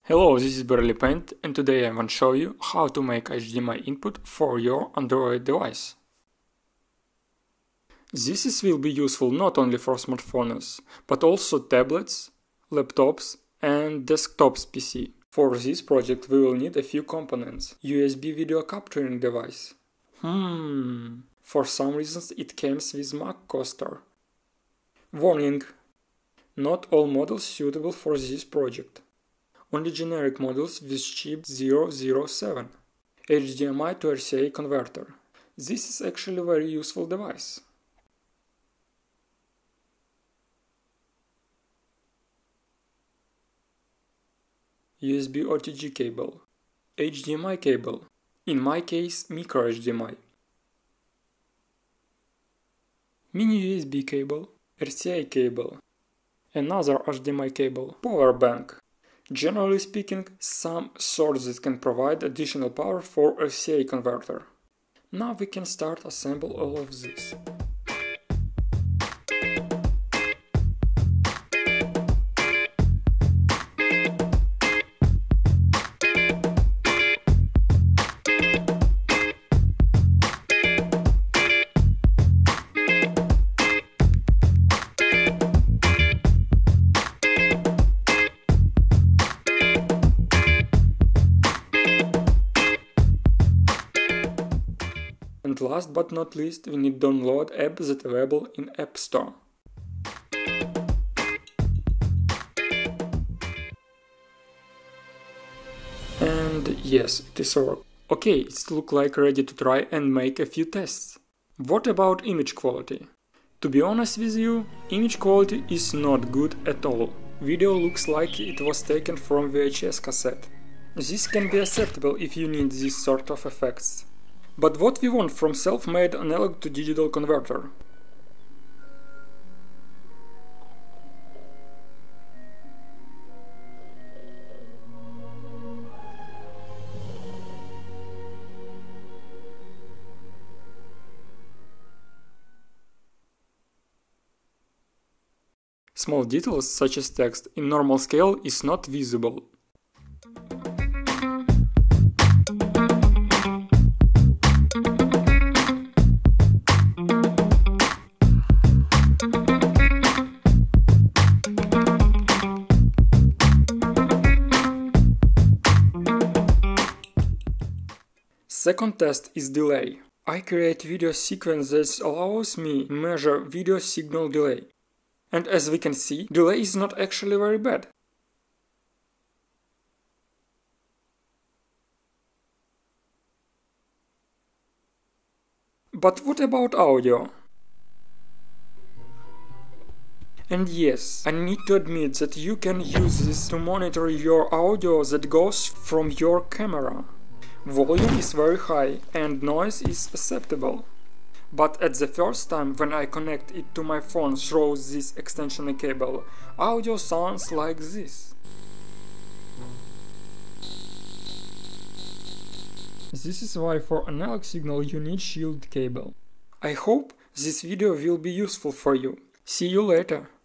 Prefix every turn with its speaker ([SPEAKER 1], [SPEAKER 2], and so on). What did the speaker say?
[SPEAKER 1] Hello, this is Paint, and today I want to show you how to make HDMI input for your Android device. This will be useful not only for smartphones, but also tablets, laptops and desktops PC. For this project we will need a few components. USB video capturing device. For some reasons it comes with Mac coaster. Warning: not all models suitable for this project. Only generic models with chip 007. HDMI to RCA converter. This is actually a very useful device. USB OTG cable. HDMI cable. In my case, micro HDMI. Mini USB cable. RCA cable. Another HDMI cable. Power bank. Generally speaking, some sources can provide additional power for RCA converter. Now we can start assemble all of this. And last but not least, we need to download app that available in App Store. And yes, it is over. Okay, it looks like ready to try and make a few tests. What about image quality? To be honest with you, image quality is not good at all. Video looks like it was taken from VHS cassette. This can be acceptable if you need this sort of effects. But what we want from self-made analog to digital converter? Small details such as text in normal scale is not visible. Second test is delay. I create video sequence that allows me measure video signal delay. And as we can see, delay is not actually very bad. But what about audio? And yes, I need to admit that you can use this to monitor your audio that goes from your camera. Volume is very high and noise is acceptable. But at the first time when I connect it to my phone through this extension cable, audio sounds like this. This is why for analog signal you need shield cable. I hope this video will be useful for you. See you later.